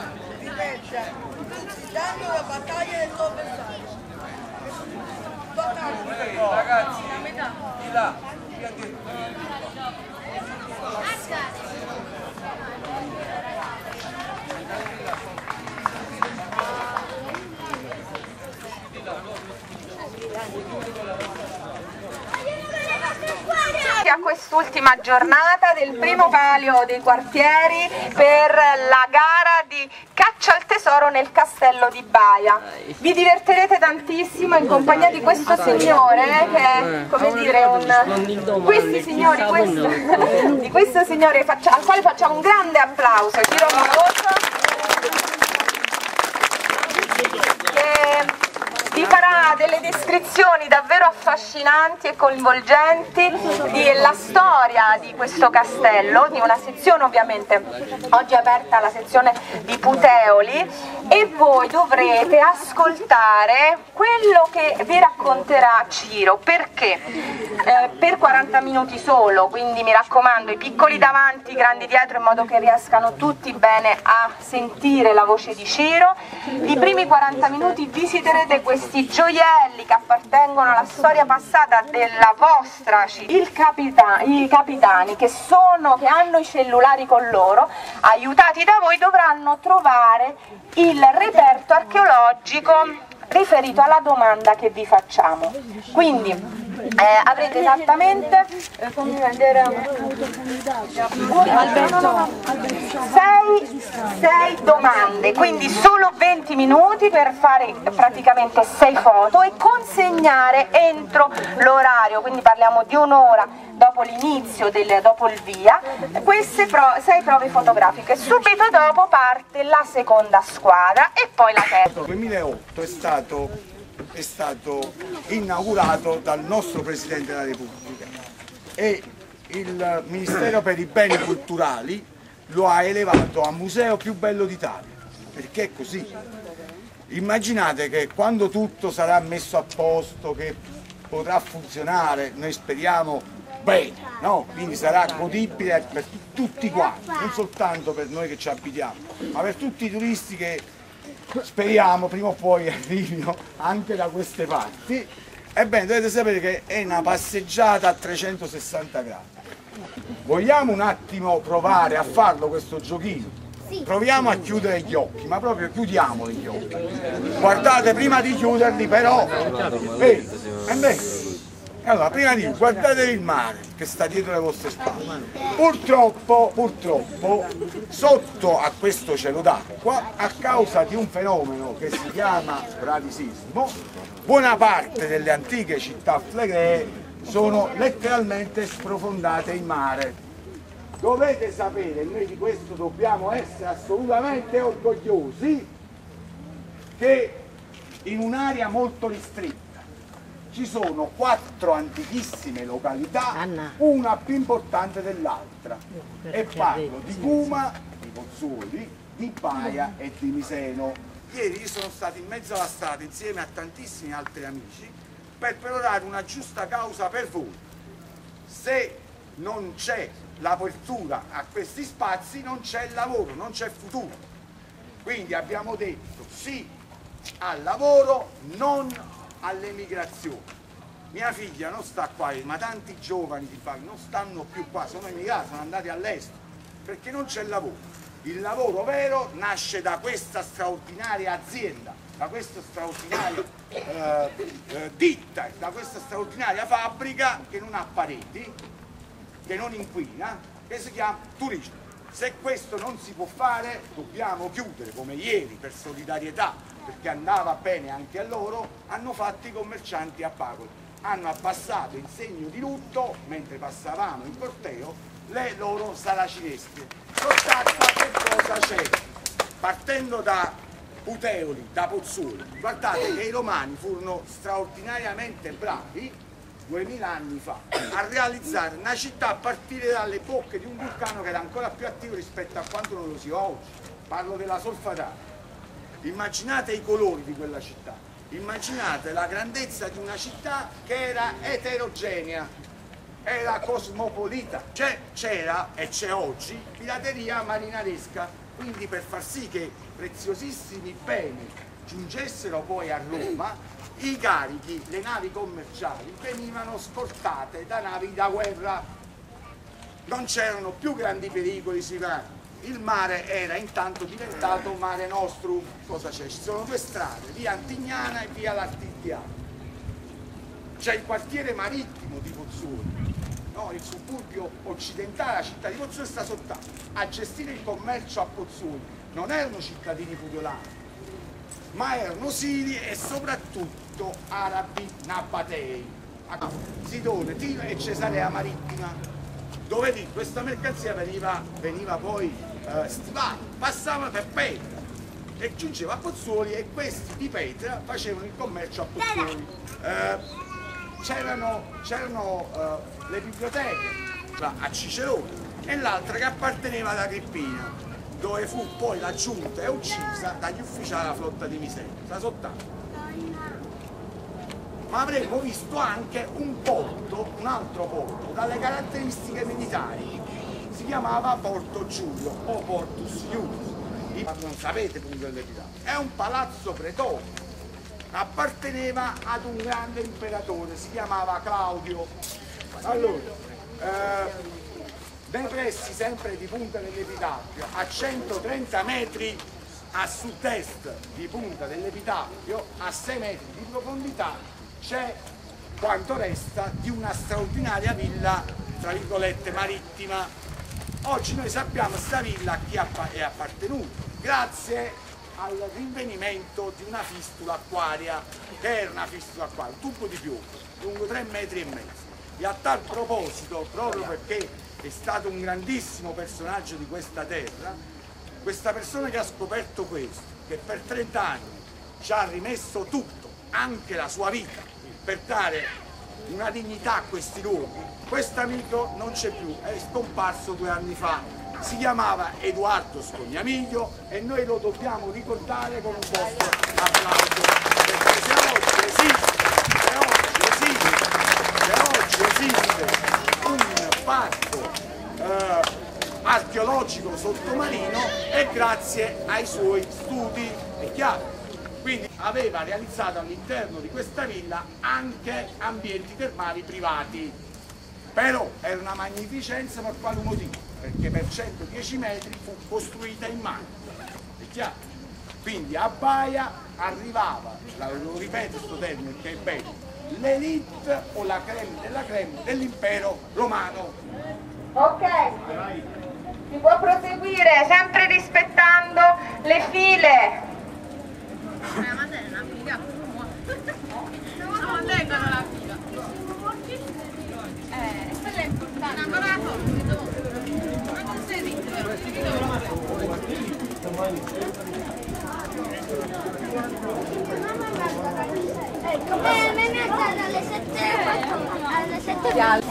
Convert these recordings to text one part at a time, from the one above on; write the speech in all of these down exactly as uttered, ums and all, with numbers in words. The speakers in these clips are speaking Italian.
Ripete, danno la battaglia del tuo avversario. Battaglia. Ragazzi, di là. A quest'ultima giornata del primo palio dei quartieri per la gara di caccia al tesoro nel castello di Baia. Vi divertirete tantissimo in compagnia di questo signore che è, come dire, un... questi signori, questo... di questo signore faccia... al quale facciamo un grande applauso, giro favoloso. Vi farà delle descrizioni davvero affascinanti e coinvolgenti della storia di questo castello, di una sezione ovviamente, oggi è aperta la sezione di Puteoli, e voi dovrete ascoltare quello che vi racconterà Ciro. Perché? Eh, per quaranta minuti solo, quindi mi raccomando, i piccoli davanti, i grandi dietro, in modo che riescano tutti bene a sentire la voce di Ciro. I primi quaranta minuti visiterete questi questi gioielli che appartengono alla storia passata della vostra città. Il capita- I capitani che, sono, che hanno i cellulari con loro, aiutati da voi, dovranno trovare il reperto archeologico riferito alla domanda che vi facciamo. Quindi eh, avrete esattamente eh, fammi vedere, sei, sei domande, quindi solo venti minuti per fare praticamente sei foto e consegnare entro l'orario, quindi parliamo di un'ora dopo l'inizio, dopo il via, queste pro, sei prove fotografiche. Subito dopo parte la seconda squadra e poi la terza. Nel duemilaotto è stato, è stato inaugurato dal nostro Presidente della Repubblica e il Ministero per i Beni Culturali lo ha elevato a museo più bello d'Italia, perché è così. Immaginate che quando tutto sarà messo a posto, che potrà funzionare, noi speriamo bene, no? Quindi sarà godibile per tutti quanti, non soltanto per noi che ci abitiamo, ma per tutti i turisti che speriamo prima o poi arrivino anche da queste parti. Ebbene, dovete sapere che è una passeggiata a trecentosessanta gradi. Vogliamo un attimo provare a farlo questo giochino? Proviamo a chiudere gli occhi, ma proprio chiudiamoli gli occhi. Guardate, prima di chiuderli però, vedi, è bene. Allora, prima di guardatevi il mare che sta dietro le vostre spalle. Purtroppo, purtroppo, sotto a questo cielo d'acqua, a causa di un fenomeno che si chiama bradisismo, buona parte delle antiche città flegree sono letteralmente sprofondate in mare. Dovete sapere, noi di questo dobbiamo essere assolutamente orgogliosi, che in un'area molto ristretta ci sono quattro antichissime località, una più importante dell'altra, e parlo di Cuma, di Pozzuoli, di Baia e di Miseno. Ieri sono stato in mezzo alla strada insieme a tantissimi altri amici per perorare una giusta causa per voi. Se non c'è l'apertura a questi spazi non c'è lavoro, non c'è futuro. Quindi abbiamo detto sì al lavoro, non all'emigrazione. Mia figlia non sta qua, ma tanti giovani di Baia non stanno più qua, sono emigrati, sono andati all'estero, perché non c'è lavoro. Il lavoro vero nasce da questa straordinaria azienda, da questa straordinaria eh, eh, ditta, da questa straordinaria fabbrica che non ha pareti, che non inquina, che si chiama turismo. Se questo non si può fare, dobbiamo chiudere, come ieri per solidarietà, perché andava bene anche a loro, hanno fatto i commercianti a Pagoli. Hanno abbassato in segno di lutto, mentre passavamo in corteo, le loro saracinesche. Sostanza, che cosa c'è? Partendo da Puteoli, da Pozzuoli, guardate che i romani furono straordinariamente bravi duemila anni fa a realizzare una città a partire dalle bocche di un vulcano che era ancora più attivo rispetto a quanto non lo sia oggi. Parlo della Solfatara. Immaginate i colori di quella città, immaginate la grandezza di una città che era eterogenea, era cosmopolita, c'era e c'è oggi pirateria marinaresca. quindi per far sì che preziosissimi beni giungessero poi a Roma, i carichi, le navi commerciali venivano scortate da navi da guerra. Non c'erano più grandi pericoli sui mari. Il mare era intanto diventato Mare Nostrum. Cosa c'è? Ci sono due strade, via Antignana e via Lattigliana. C'è il quartiere marittimo di Pozzuoli, no? Il suburbio occidentale, la città di Pozzuoli sta sott'acqua. A gestire il commercio a Pozzuoli non erano cittadini pugliolani, ma erano siri e soprattutto arabi nabatei, Sidone, Tiro e Cesarea Marittima, dove di questa mercanzia veniva, veniva poi eh, stivata, passava per Petra e giungeva a Pozzuoli, e questi di Petra facevano il commercio a Pozzuoli. Eh, c'erano uh, le biblioteche, cioè a Cicerone, e l'altra che apparteneva ad Agrippina, dove fu poi raggiunta e uccisa dagli ufficiali della flotta di Misenio, sta sott'acqua. Ma avremmo visto anche un porto, un altro porto, dalle caratteristiche militari, si chiamava Porto Giulio o Portus Iulius, non sapete punto dell'epitafio, è un palazzo pretorio. Apparteneva ad un grande imperatore, si chiamava Claudio. Allora, eh, nei pressi sempre di Punta dell'Epitafio, a centotrenta metri a sud-est di Punta dell'Epitafio, a sei metri di profondità, c'è quanto resta di una straordinaria villa, tra virgolette, marittima. Oggi noi sappiamo sta villa a chi è appartenuta, grazie al rinvenimento di una fistula acquaria, che era una fistula acquaria, un tubo di piombo, lungo tre metri e mezzo. E a tal proposito, proprio perché è stato un grandissimo personaggio di questa terra, questa persona che ha scoperto questo, che per trenta anni ci ha rimesso tutto, anche la sua vita, per dare una dignità a questi luoghi, questo amico non c'è più, è scomparso due anni fa. Si chiamava Edoardo Scognamiglio e noi lo dobbiamo ricordare con un vostro applauso, perché se oggi esiste, se oggi esiste, se oggi esiste un parco eh, archeologico sottomarino è grazie ai suoi studi, è chiaro. Quindi aveva realizzato all'interno di questa villa anche ambienti termali privati, però era una magnificenza per quale motivo? Perché per centodieci metri fu costruita in mano, è chiaro? Quindi a Baia arrivava, lo ripeto questo termine che è bello, l'elite o la creme della creme dell'impero romano. Ok, si può proseguire sempre rispettando le file. Ma ma è una figa, non tengono la figa. Eh, quella è importante. Ancora la foto. Ecco, eh, me ne sta dalle sette alle sette.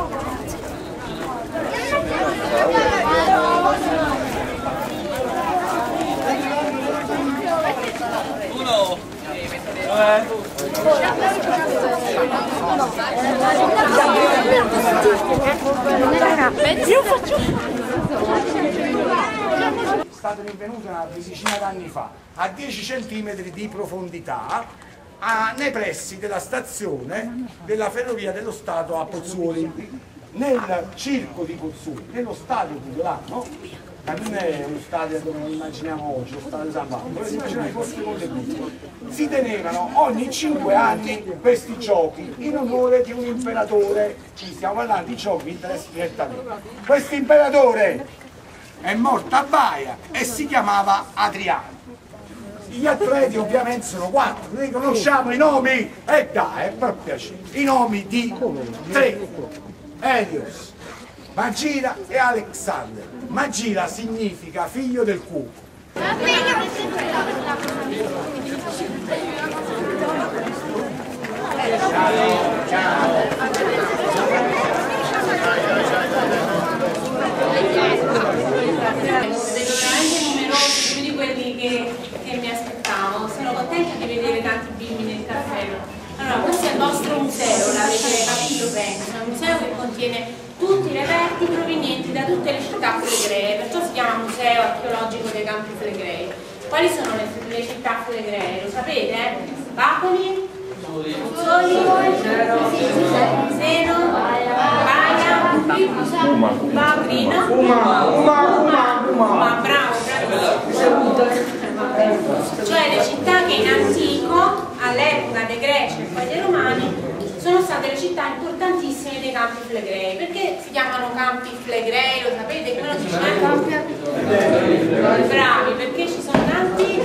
Uno. Io faccio. È stata rinvenuta una decina d'anni fa a dieci centimetri di profondità a, nei pressi della stazione della Ferrovia dello Stato a Pozzuoli, nel circo di Pozzuoli, nello stadio pugliolano, ma non è uno stadio come lo immaginiamo oggi, lo stadio San Paolo, dove si facevano i corsi contenuti. Si tenevano ogni cinque anni questi giochi in onore di un imperatore, ci stiamo parlando di giochi di interesse direttamente. Questo imperatore è morto a Baia e si chiamava Adriano. Gli atleti ovviamente sono quattro, noi conosciamo i nomi, e eh dai, per piacere, i nomi di tre, Helios, Magira e Alexander. Magira significa figlio del cupo. Ciao, ciao. Numerosi, più di quelli che, che mi aspettavo. Sono contenta di vedere tanti bimbi nel castello. Allora, questo è il vostro museo, l'avete capito, penso. È un museo che contiene tutti i reperti provenienti indizi da tutte le città flegree, perciò si chiama Museo Archeologico dei Campi Flegrei. Quali sono le, le città flegree? Lo sapete? Bacoli, Puzzoli, Seno, Baia, Babrino, Uma, Uma, bravo, bravo. Cioè le città che in antico, all'epoca dei Greci e poi dei Romani, sono state le città importantissime dei campi flegrei. Perché si chiamano campi flegrei? Lo sapete? Come lo dicevano? Bravi, perché ci sono tanti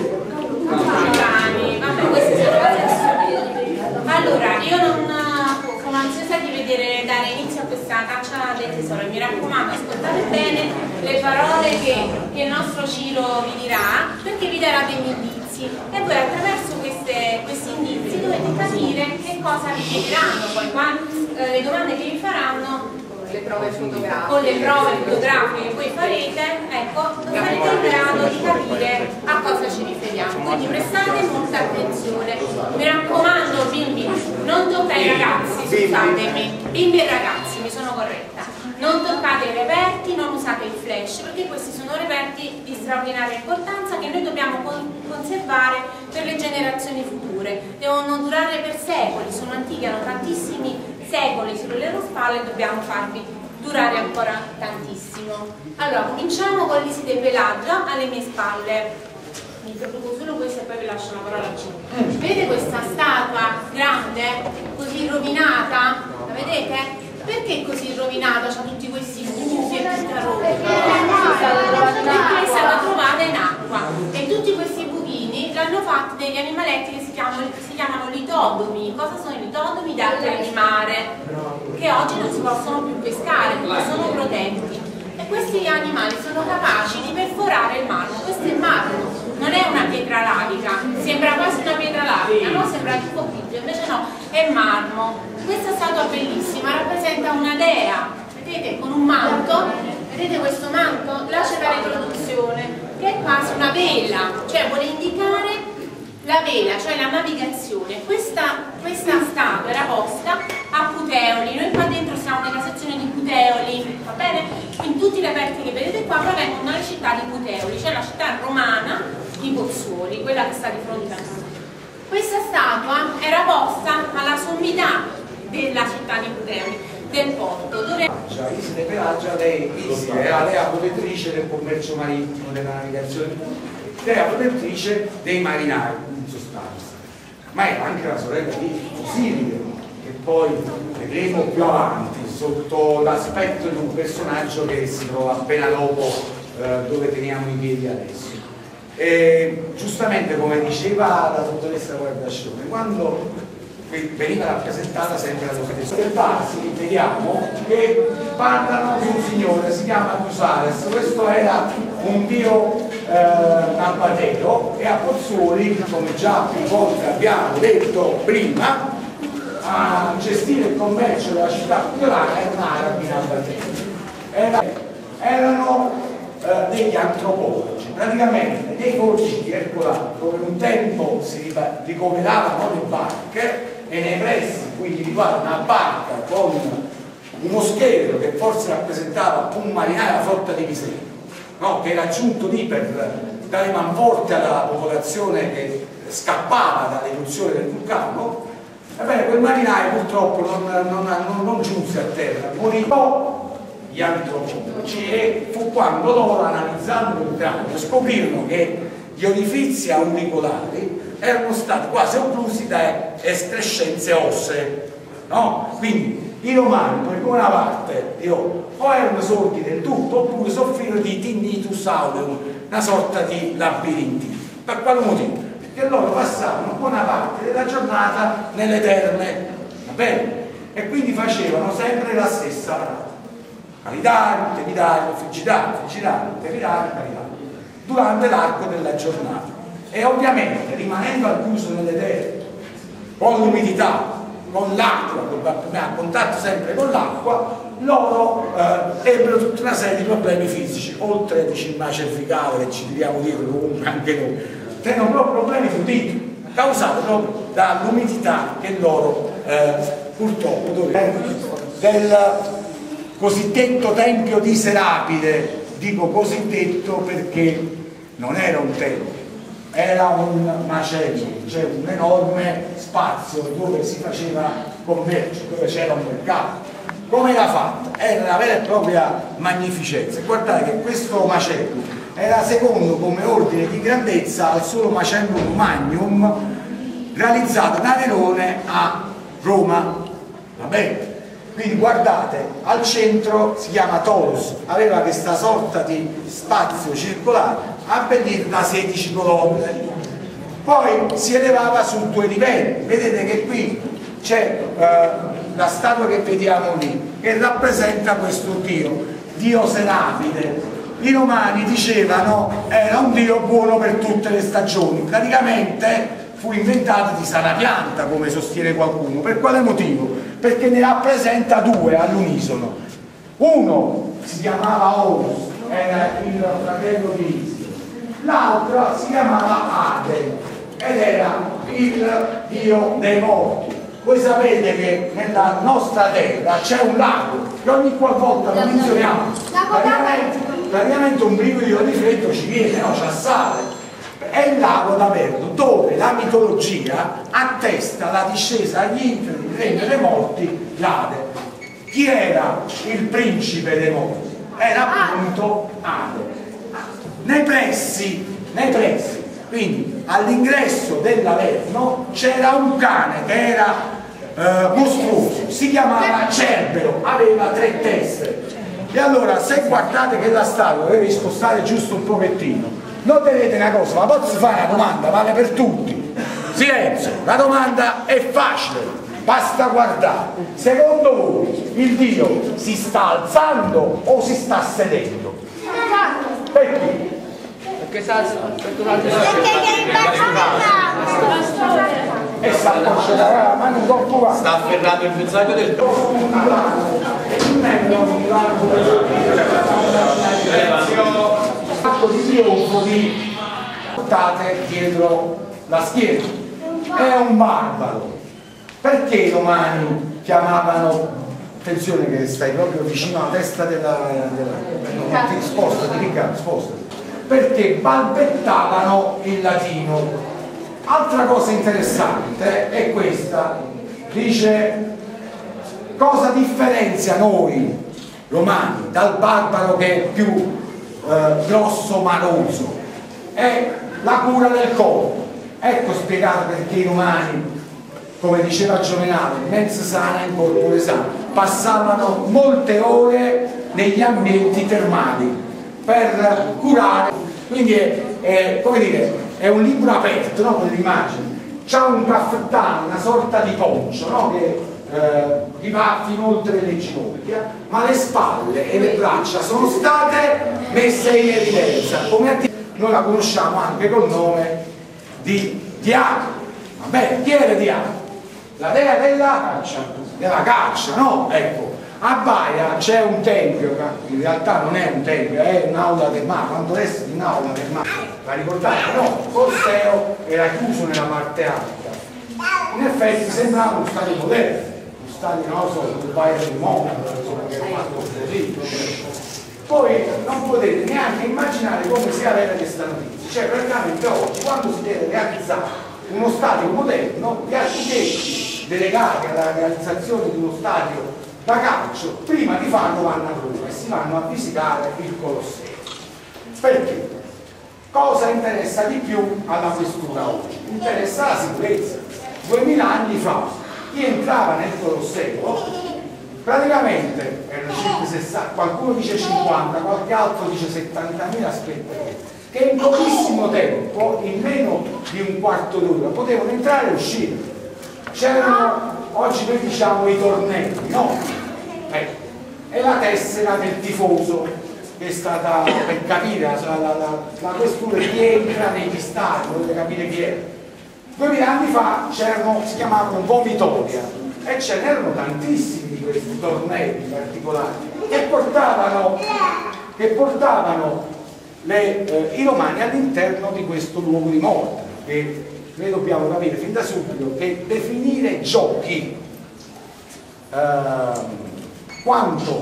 vulcani. Vabbè, queste sono cose assurde. Allora, io non sono ansiosa di vedere, dare inizio a questa caccia del tesoro. Mi raccomando, ascoltate bene le parole che, che il nostro Ciro vi dirà, perché vi darà degli indizi. E poi attraverso queste, questi indizi dovete capire che cosa vi chiederanno, poi quando, eh, le domande che vi faranno Le prove fotografiche. con le prove fotografiche che voi farete, ecco, sarete in grado di capire a cosa ci riferiamo. Quindi prestate molta attenzione. Mi raccomando bimbi, non toccate i ragazzi, scusatemi, bimbi e ragazzi, mi sono corretta. Non toccate i reperti, non usate il flash, perché questi sono reperti di straordinaria importanza che noi dobbiamo conservare per le generazioni future. Devono durare per secoli, sono antichi, hanno tantissimi secoli sulle loro spalle e dobbiamo farvi durare ancora tantissimo. Allora, cominciamo con l'Isi del Pelaggio alle mie spalle. Mi introduco solo questo e poi vi lascio la parola a Ciro. Vedete questa statua grande, così rovinata? La vedete? Perché così rovinata? C'ha tutti questi buchi e tutta roba. Perché è stata trovata in acqua e tutti questi buchini l'hanno fatti degli animaletti che si chiamano, si chiamano litodomi. Cosa sono i litodomi? Datteri di mare, che oggi non si possono più pescare perché sono protetti. E questi animali sono capaci di perforare il marmo. Questo è il marmo, non è una pietra lavica, sembra quasi una pietra lavica, no? Sembra tipo grigio, invece no, è marmo. Questa statua bellissima rappresenta una dea, vedete, con un manto, vedete questo manto? Là c'è la riproduzione, che è quasi una vela, cioè vuole indicare la vela, cioè la navigazione. Questa, questa statua era posta a Puteoli, noi qua dentro siamo nella sezione di Puteoli, va bene? Quindi tutti i reperti che vedete qua provengono dalla città di Puteoli, cioè la città romana di Pozzuoli, quella che sta di fronte a noi. Questa statua era posta alla sommità della città di Puteoli, del porto, dove... Iside Pelaggia, lei era lei protettrice del commercio marittimo, della navigazione, lei era protettrice dei marinai in sostanza, ma era anche la sorella di Osiride, che poi vedremo più avanti sotto l'aspetto di un personaggio che si trova appena dopo eh, dove teniamo i piedi adesso. E, giustamente come diceva la dottoressa Guardascione, quando veniva rappresentata sempre la dottoressa del Barsi, vediamo che parlano di un signore, si chiama Cusales, questo era un dio eh, nabateo, e a Pozzuoli, come già più volte abbiamo detto prima, a gestire il commercio della città putelana erano arabi nabatei. Era, erano eh, degli antropologi, praticamente dei forci ercolari, dove un tempo si ricoveravano le barche, e nei pressi qui individuare una barca con uno scheletro che forse rappresentava un marinaio della flotta di Miseno, no? Che era giunto lì per dare manforte alla popolazione che scappava dall'eruzione del vulcano. Ebbene, quel marinaio purtroppo non, non, non, non giunse a terra, morì gli antropologi, e fu quando loro, analizzando il cranio, scoprirono che gli orifizi auricolari erano stati quasi occlusi da escrescenze ossee, no? Quindi i romani, per una parte, io, o erano sordi del tutto oppure soffrirono di tinnitus aureum, una sorta di labirintite. Per quale motivo? Perché loro passavano buona parte della giornata nelle terme, va bene? E quindi facevano sempre la stessa parata: maritare, tepidare, frigidare, frigidare, tepidare, maritare, durante l'arco della giornata. E ovviamente, rimanendo al chiuso nelle terre, con l'umidità, con l'acqua, a contatto sempre con l'acqua, loro eh, ebbero tutta una serie di problemi fisici, oltre al cervicale che ci dobbiamo dire comunque anche noi, tengono proprio problemi d'udito, causati proprio dall'umidità che loro eh, purtroppo dovevano del cosiddetto tempio di Serapide. Dico cosiddetto perché non era un tempio, era un macello, cioè un enorme spazio dove si faceva commercio, dove c'era un mercato. Come era fatta? Era una vera e propria magnificenza. Guardate che questo macello era secondo come ordine di grandezza al solo Macellum Magnum realizzato da Nerone a Roma. Va bene? Quindi guardate, al centro si chiama Toros, aveva questa sorta di spazio circolare abbellito da sedici colonne. Poi si elevava su due livelli. Vedete che qui c'è eh, la statua che vediamo lì, che rappresenta questo dio, Dio Serapide. I romani dicevano era un dio buono per tutte le stagioni, praticamente fu inventato di sana pianta, come sostiene qualcuno. Per quale motivo? Perché ne rappresenta due all'unisono. Uno si chiamava Horus, era il fratello di Isio, l'altro si chiamava Ade ed era il dio dei morti. Voi sapete che nella nostra terra c'è un lago che ogni qualvolta lo menzioniamo, praticamente, praticamente un brivido di freddo ci viene, no? Ci assale. È il lago d'Averno, dove la mitologia attesta la discesa agli inferi del regno dei morti, l'Ade. Chi era il principe dei morti? Era appunto Ade. Nei pressi, nei pressi, quindi all'ingresso dell'Averno c'era un cane che era eh, mostruoso, si chiamava Cerbero, aveva tre teste. E allora se guardate che la statua deve spostare giusto un pochettino, noterete una cosa, ma posso fare una domanda, vale per tutti. Silenzio, la domanda è facile, basta guardare. Secondo voi il Dio si sta alzando o si sta sedendo? Perché? Perché sta E sta accosciando, ma non può sta afferrando il pezzaco del fatto di trionfo di portate dietro la schiena. È un barbaro. Perché i romani chiamavano, attenzione che stai proprio vicino alla testa della, della non ti sposta, ti ricca, spostati, perché balbettavano il latino. Altra cosa interessante è questa, dice cosa differenzia noi romani dal barbaro che è più eh, grosso manoso? È la cura del corpo. Ecco spiegato perché i romani, come diceva Giovenale, mens sana in corpore sano, passavano molte ore negli ambienti termali per curare. Quindi è, è, come dire, è un libro aperto, no? Con le immagini. C'ha un caffettano, una sorta di poncio, no? Che eh, gli va fino oltre le ginocchia, ma le spalle e le braccia sono state messe in evidenza. Come noi la conosciamo anche col nome di Diana. Vabbè, chi era Diana? La dea della caccia, della caccia, no? Ecco, a Baia c'è un tempio, in realtà non è un tempio, è un'aula del mare, quando resta di un'aula del mare, la ricordate? No, il Colosseo era chiuso nella parte alta. In effetti sembrava uno stadio moderno, uno stadio, non lo so, un Baia del Mondo, insomma, che è fatto così. Poi non potete neanche immaginare come sia vera questa notizia, cioè praticamente oggi quando si deve realizzare uno stadio moderno, gli architetti delegati alla realizzazione di uno stadio da calcio, prima di farlo vanno a Roma e si vanno a visitare il Colosseo. Perché? Cosa interessa di più alla questura oggi? Interessa la sicurezza. Duemila anni fa chi entrava nel Colosseo praticamente erano circa sessanta, qualcuno dice cinquanta, qualche altro dice settantamila spettatori, che in pochissimo tempo, in meno di un quarto d'ora, potevano entrare e uscire. C'erano, oggi noi diciamo i tornei, no? Ecco. E la tessera del tifoso, che è stata, per capire la, la, la, la questura chi entra negli stadi, dovete capire chi è. Duemila anni fa c'erano, si chiamavano vomitoria, e ce n'erano tantissimi di questi tornei particolari che portavano, che portavano le, eh, i romani all'interno di questo luogo di morte. E noi dobbiamo capire fin da subito che definire giochi eh, quanto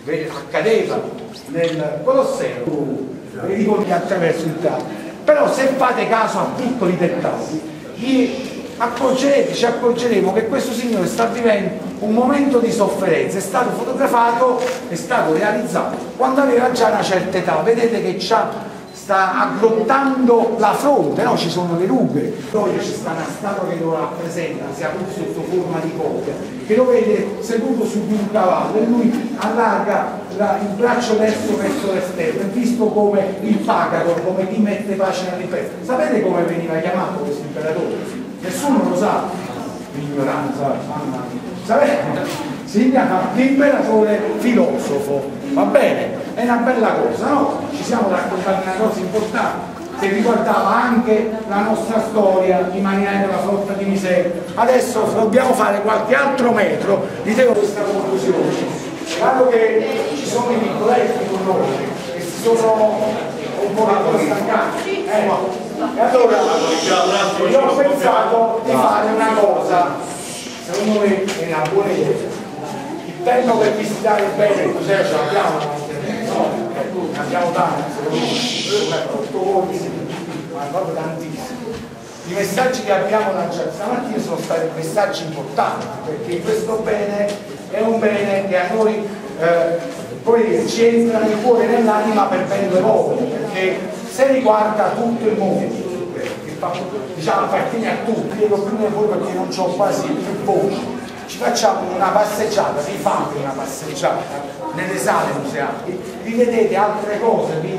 accadeva nel Colosseo, vi ricordi attraverso il teatro. Però se fate caso a piccoli dettagli, vi accorgerete, ci accorgeremo che questo signore sta vivendo un momento di sofferenza, è stato fotografato, è stato realizzato quando aveva già una certa età, vedete che c'ha sta aggrottando la fronte, no? Ci sono le rughe, poi c'è sta una statua che lo rappresenta, sia pure sotto forma di coppia, che lo vede seduto su di un cavallo e lui allarga la, il braccio destro verso l'esterno, è visto come il pagator, come chi mette pace nell'impero. Sapete come veniva chiamato questo imperatore? Nessuno lo sa, l'ignoranza, mamma mia. Sapete? Si chiama l'imperatore filosofo, va bene? È una bella cosa, no? Ci siamo raccontati una cosa importante che riguardava anche la nostra storia, i marinai della flotta di Misenio. Adesso dobbiamo fare qualche altro metro, vi devo questa conclusione. Dato che ci sono i piccoletti con noi, che si sono un po' stancati, eh, e allora io ho pensato di fare una cosa, secondo me è una buona idea. Il tempo per visitare bene cos'è ce l'abbiamo, no, ne abbiamo tanti, secondo me, ma proprio tantissimi. I messaggi che abbiamo lanciato stamattina sono stati messaggi importanti, perché questo bene è un bene che a noi eh, come dire, ci entra nel cuore e nell'anima per ben due volte, perché se riguarda tutto il mondo, che fa, diciamo, appartiene a tutti, dico prima di voi perché non ho quasi più voce. Ci facciamo una passeggiata, vi fate una passeggiata nelle sale museali, vi vedete altre cose, vi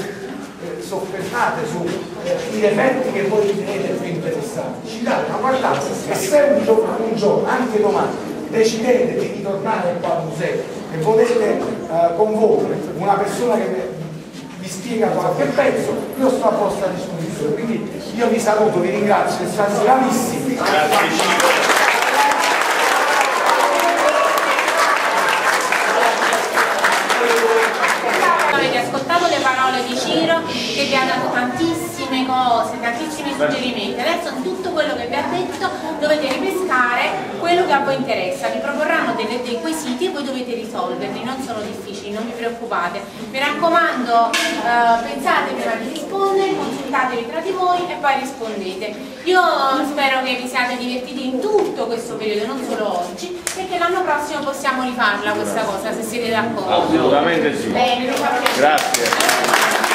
soffermate sui reperti che voi ritenete più interessanti. Ci date una guardata e se un giorno, un giorno, anche domani, decidete di ritornare qua al museo e volete eh, con voi una persona che vi spiega qualche pezzo, io sto a vostra disposizione. Quindi io vi saluto, vi ringrazio, siete stati bravissimi. Grazie. Avete ascoltato le parole di Ciro che vi ha dato tantissime cose, tantissimi suggerimenti. Adesso in tutto quello che vi ha detto dovete ripescare quello che a voi interessa. Vi proporranno delle, dei quesiti e voi dovete risolverli, non sono difficili, non vi preoccupate. Mi raccomando, eh, pensate prima di rispondere, consultatevi tra di voi e poi rispondete. Io spero che vi siate divertiti in tutto questo periodo, non solo oggi, e che l'anno prossimo possiamo rifarla questa cosa, se siete d'accordo. Assolutamente sì. Bene, mi fa piacere. Grazie.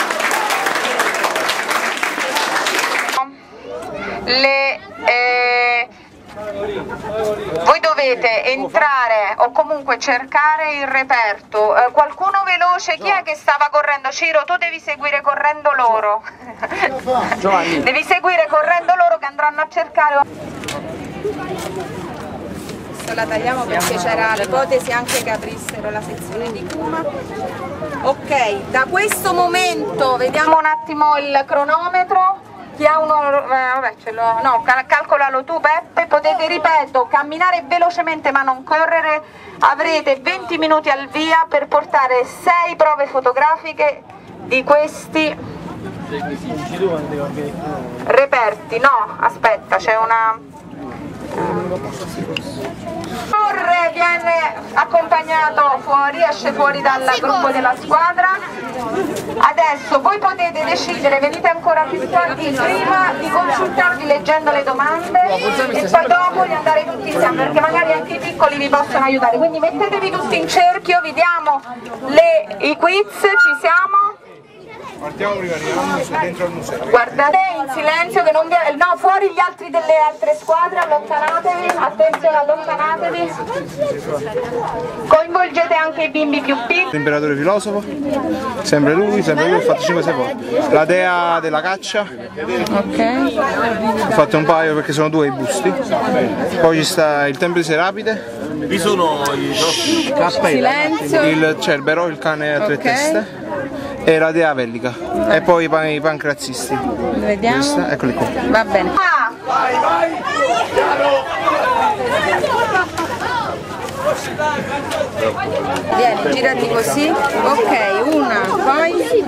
Le, eh, voi dovete entrare o comunque cercare il reperto. Eh, qualcuno veloce, chi è che stava correndo? Ciro, tu devi seguire correndo loro. Devi seguire correndo loro che andranno a cercare. La tagliamo perché c'era l'ipotesi anche che aprissero la sezione di Cuma. Ok, da questo momento vediamo un attimo il cronometro. Chi ha uno, eh, vabbè, ce l'ho, no, cal calcolalo tu Peppe, potete, ripeto, camminare velocemente ma non correre, avrete venti minuti al via per portare sei prove fotografiche di questi reperti. No, aspetta, c'è una... Corre, viene accompagnato fuori, esce fuori dal gruppo della squadra. Adesso voi potete decidere, venite ancora più tardi, prima di consultarvi leggendo le domande e poi dopo di andare tutti insieme, perché magari anche i piccoli vi possono aiutare. Quindi mettetevi tutti in cerchio, vi diamo le, i quiz, ci siamo? Partiamo prima, arriviamo dentro al museo. Guardate in silenzio che non vi... No, fuori gli altri delle altre squadre, allontanatevi, attenzione, allontanatevi. Coinvolgete anche i bimbi più piccoli. L'imperatore filosofo, sempre lui, sempre lui, ho fatto cinque sei foto. La dea della caccia, ok. Ho fatto un paio perché sono due i busti. Poi ci sta il tempio di Serapide. Vi sono i Silenzio. Il Cerbero, il cane a tre Ok. teste. E la dea Vellica. E poi i, pan i pancrazisti. Vediamo. Questa, eccoli qua. Va bene. Ah. Vai, vai! Chiaro! Vieni, girati così. Ok, una, poi.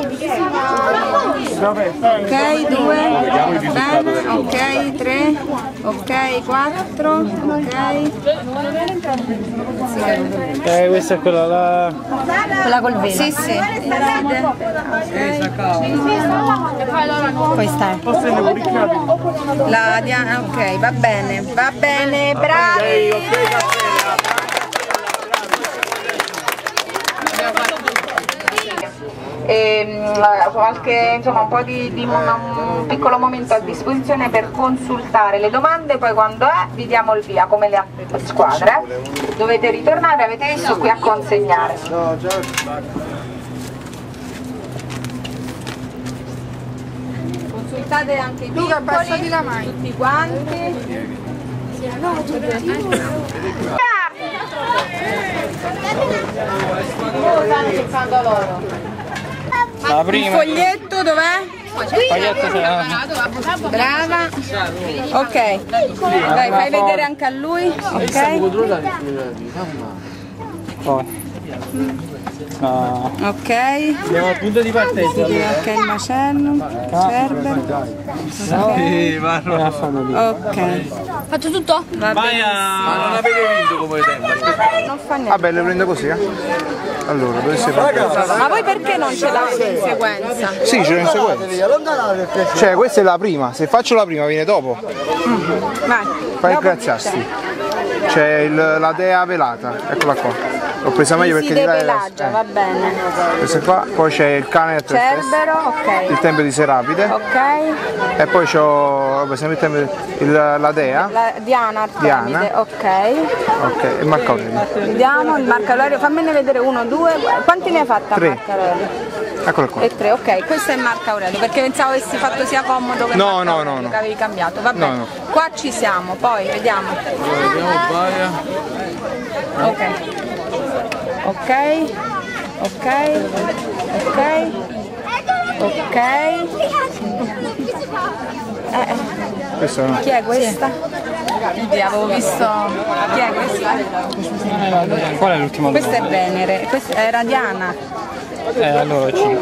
Ok, due. Bene, ok, tre. Ok, quattro. Ok. Eh, questa è quella là. Quella col velo. Sì, sì. Ok. Questa è. La Diana, ok, va bene, va bene, bravi! E, qualche, insomma, un po' di, di un piccolo momento a disposizione per consultare le domande, poi quando è vi diamo il via come le altre squadre. Dovete ritornare, avete visto, qui a consegnare. Consultate anche i piccoli, tutti quanti. La prima. Il foglietto dov'è? Brava. Ok. Dai, fai vedere anche a lui. Ok. Poi. No. Ok. Andiamo al punto di partenza. Ok, il macello. Cerbero. Ok. Faccio tutto? Va bene. Ma non avete vinto come tempo. Non fa niente. Vabbè, le prendo così, eh? Allora, dovesse fare. Ma voi perché non ce l'avete in sequenza? Sì, ce l'ho in sequenza. Cioè, questa è la prima, se faccio la prima viene dopo. Mm. Vai. Fai il graziasti. C'è il- la dea velata, eccola qua. L'ho presa meglio perché di là è la- Pelaggia, va bene. questa qua, poi c'è il cane del tre feste, Cerbero, ok. il tempio di Serapide, Ok. e poi c'ho vabbè, sempre il tempio di- il- la dea, La Diana Artemide, Diana. ok. ok, e Marco Aurelio. Vediamo il Marco Aurelio, fammene vedere uno, due, quanti ne hai fatta Tre. Marco Aurelio? Eccolo qua. E tre, ok, questo è Marco Aurelio, perché pensavo avessi fatto sia comodo che No, Marco no, Aurelio, no, no. che avevi cambiato, va bene. No, no. Qua ci siamo, poi vediamo. Ok. Ok, ok, ok, ok. Eh, Questo no. chi è questa? Sì, avevo visto. Chi è questa? Qual è l'ultima Questa è Venere, questa era Diana. Eh, allora C.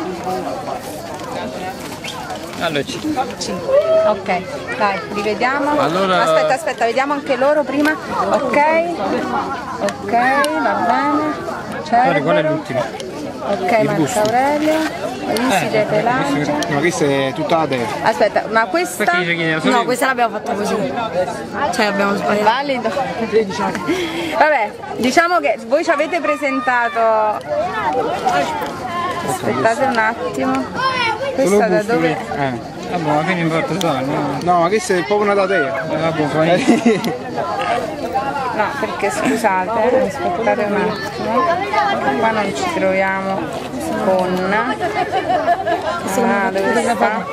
Allora C. Ok, dai, rivediamo. Allora- Aspetta, aspetta, vediamo anche loro prima. Ok, ok, va bene. Allora, qual è Cerbero. l'ultima? Ok, Marco Aurelio. Visite Eh, Pelaggia. Ma questa è tutta la dea. Aspetta, ma questa. Perché dice che era solo No, io? questa l'abbiamo fatta così. Cioè abbiamo sbagliato. Valido. Vabbè, diciamo che voi ci avete presentato. Aspettate un attimo. Questa da dove? Eh. Vabbè, ma che ne importa solo, no? No, ma questa è proprio una dea. Eh, vabbè, fai. No, perché scusate, aspettate un attimo. Qua non ci troviamo con. Ah, dove sta?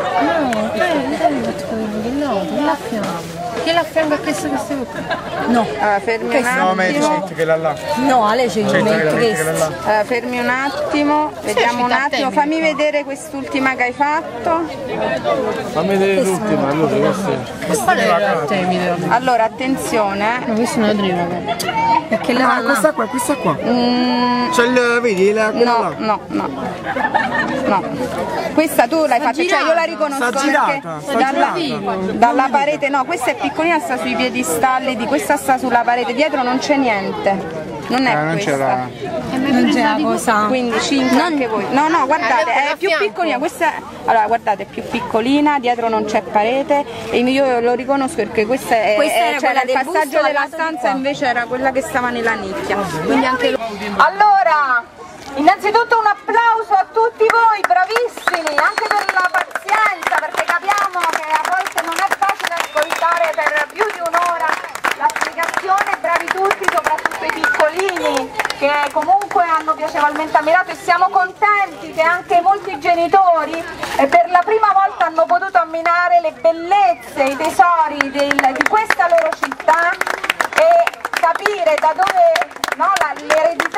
Che la fianco a questo che stai No. Allora, fermi un No, ma attimo. c'è che la là. No, Ale c'è C'è il che la là. Allora, fermi un attimo, vediamo un attimo, fammi vedere quest'ultima che hai fatto. Fammi vedere l'ultima, allora questa è. Artemide. Allora, attenzione. Ma questa è una prima. Perché la Ah, questa qua, questa qua. Mm, C'è il, vedi, la, quella no, là. no, no. No. Questa tu l'hai fatta, cioè io la riconosco Sta girata, perché sta dalla, girata. dalla parete, no, questa è piccolina, sta sui piedistalli, di questa sta sulla parete, dietro non c'è niente. Non è Eh, non questa. c'era. non c'è la cosa. Quindi cinque anche voi. No, no, guardate, è più piccolina, questa è, allora guardate, è più piccolina, dietro non c'è parete e io lo riconosco perché questa è, Questa è- era c'era quella il del passaggio busto della al lato di stanza, qua. invece era quella che stava nella nicchia. Quindi anche lo- Allora, innanzitutto un applauso a tutti voi, bravissimi, anche per la pazienza, perché capiamo che a volte non è facile ascoltare per più di un'ora la spiegazione, bravi tutti, soprattutto i piccolini che comunque hanno piacevolmente ammirato e siamo contenti che anche molti genitori eh, per la prima volta hanno potuto ammirare le bellezze, i tesori del- di questa loro città e capire da dove no, la- l'eredità che ci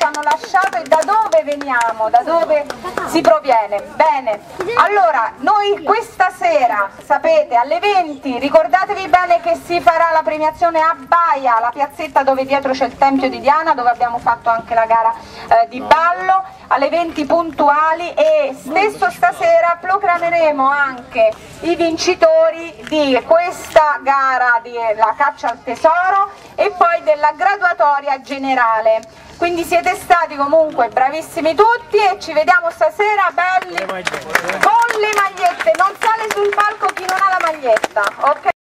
ci hanno lasciato e da dove veniamo, da dove si proviene. Bene, allora noi questa sera, sapete, alle venti, ricordatevi bene che si farà la premiazione a Baia, la piazzetta dove dietro c'è il Tempio di Diana, dove abbiamo fatto anche la gara eh, di ballo, alle venti puntuali, e stesso stasera proclameremo anche i vincitori di questa gara della caccia al tesoro e poi della graduatoria generale. Quindi siete stati comunque bravissimi tutti e ci vediamo stasera belli con le magliette. Non sale sul palco chi non ha la maglietta, ok?